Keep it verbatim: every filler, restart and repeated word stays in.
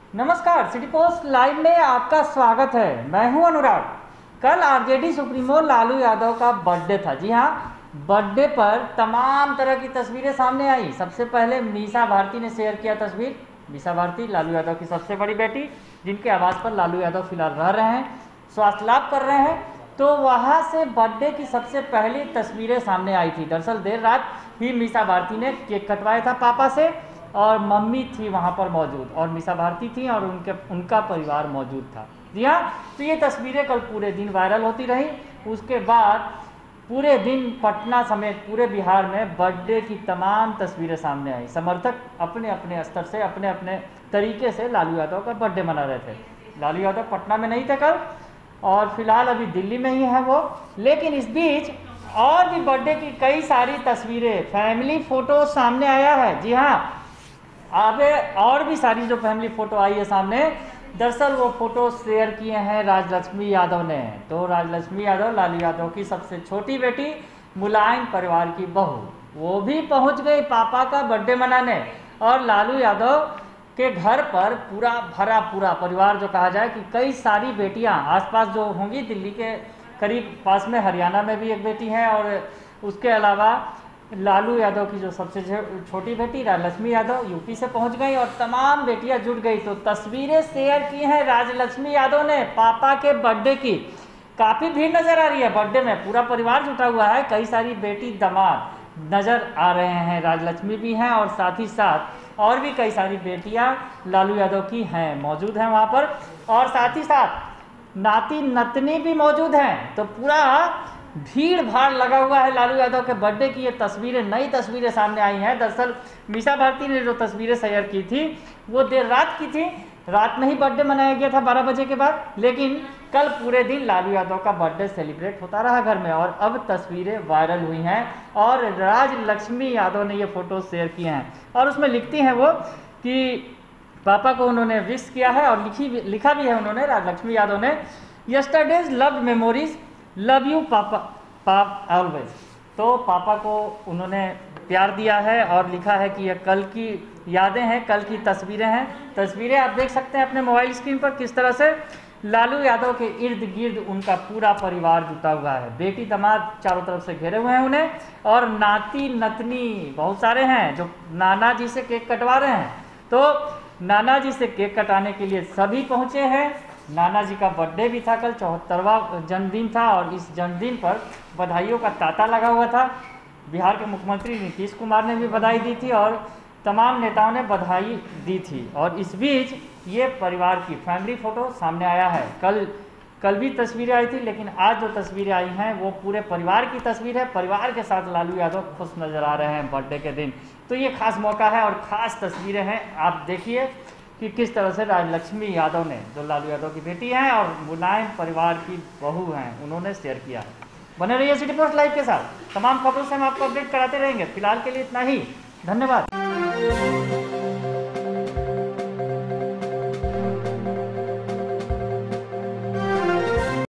नमस्कार, city post live में आपका स्वागत है। मैं हूं अनुराग। कल आरजेडी सुप्रीमो लालू यादव का बर्थडे था। जी हाँ, बर्थडे पर तमाम तरह की तस्वीरें सामने आई। सबसे पहले मीसा भारती ने शेयर किया तस्वीर। मीसा भारती लालू यादव की सबसे बड़ी बेटी, जिनके आवास पर लालू यादव फिलहाल रह रहे हैं, स्वास्थ्य लाभ कर रहे हैं। तो वहाँ से बर्थडे की सबसे पहली तस्वीरें सामने आई थी। दरअसल देर रात ही मीसा भारती ने केक कटवाया था पापा से, और मम्मी थी वहाँ पर मौजूद, और मीसा भारती थी और उनके उनका परिवार मौजूद था। जी हाँ, तो ये तस्वीरें कल पूरे दिन वायरल होती रही। उसके बाद पूरे दिन पटना समेत पूरे बिहार में बर्थडे की तमाम तस्वीरें सामने आई। समर्थक अपने अपने स्तर से, अपने अपने तरीके से लालू यादव का बर्थडे मना रहे थे। लालू यादव पटना में नहीं थे कल, और फिलहाल अभी दिल्ली में ही है वो। लेकिन इस बीच और भी बर्थडे की कई सारी तस्वीरें, फैमिली फोटो सामने आया है। जी हाँ, आगे और भी सारी जो फैमिली फोटो आई है सामने, दरअसल वो फोटो शेयर किए हैं राजलक्ष्मी यादव ने। तो राजलक्ष्मी यादव लालू यादव की सबसे छोटी बेटी, मुलायम परिवार की बहू, वो भी पहुंच गई पापा का बर्थडे मनाने। और लालू यादव के घर पर पूरा भरा पूरा परिवार, जो कहा जाए कि कई सारी बेटियां आसपास जो होंगी, दिल्ली के करीब पास में हरियाणा में भी एक बेटी है, और उसके अलावा लालू यादव की जो सबसे छोटी बेटी राजलक्ष्मी यादव यूपी से पहुंच गई, और तमाम बेटियां जुट गई। तो तस्वीरें शेयर की हैं राजलक्ष्मी यादव ने पापा के बर्थडे की। काफ़ी भीड़ नज़र आ रही है बर्थडे में, पूरा परिवार जुटा हुआ है। कई सारी बेटी दामाद नज़र आ रहे हैं, राजलक्ष्मी भी हैं, और साथ ही साथ और भी कई सारी बेटियां लालू यादव की हैं, मौजूद हैं वहाँ पर। और साथ ही साथ नाती नतनी भी मौजूद हैं। तो पूरा भीड़ भाड़ लगा हुआ है लालू यादव के बर्थडे की। ये तस्वीरें, नई तस्वीरें सामने आई हैं। दरअसल मीसा भारती ने जो तस्वीरें शेयर की थी वो देर रात की थी। रात में ही बर्थडे मनाया गया था बारह बजे के बाद, लेकिन कल पूरे दिन लालू यादव का बर्थडे सेलिब्रेट होता रहा घर में, और अब तस्वीरें वायरल हुई हैं। और राजलक्ष्मी यादव ने ये फोटो शेयर किए हैं, और उसमें लिखती हैं वो कि पापा को उन्होंने विश किया है, और लिखी लिखा भी है उन्होंने, राजलक्ष्मी यादव ने, yesterday's love memories, love you papa पाप ऑलवेज। तो पापा को उन्होंने प्यार दिया है, और लिखा है कि यह कल की यादें हैं, कल की तस्वीरें हैं। तस्वीरें आप देख सकते हैं अपने मोबाइल स्क्रीन पर, किस तरह से लालू यादव के इर्द गिर्द उनका पूरा परिवार जुटा हुआ है। बेटी दामाद चारों तरफ से घेरे हुए हैं उन्हें, और नाती नतनी बहुत सारे हैं जो नाना जी से केक कटवा रहे हैं। तो नाना जी से केक कटाने के लिए सभी पहुँचे हैं। नाना जी का बर्थडे भी था कल, चौहत्तरवां जन्मदिन था, और इस जन्मदिन पर बधाइयों का तांता लगा हुआ था। बिहार के मुख्यमंत्री नीतीश कुमार ने भी बधाई दी थी, और तमाम नेताओं ने बधाई दी थी। और इस बीच ये परिवार की फैमिली फ़ोटो सामने आया है। कल कल भी तस्वीरें आई थी, लेकिन आज जो तस्वीरें आई हैं वो पूरे परिवार की तस्वीर है। परिवार के साथ लालू यादव खुश नज़र आ रहे हैं बर्थडे के दिन। तो ये खास मौका है और ख़ास तस्वीरें हैं। आप देखिए कि किस तरह से राजलक्ष्मी यादव ने, जो लालू यादव की बेटी हैं और मुलायम परिवार की बहू हैं, उन्होंने शेयर किया है। बने रहिए सिटी पोस्ट लाइव के साथ, तमाम खबरों से हम आपको अपडेट कराते रहेंगे। फिलहाल के लिए इतना ही, धन्यवाद।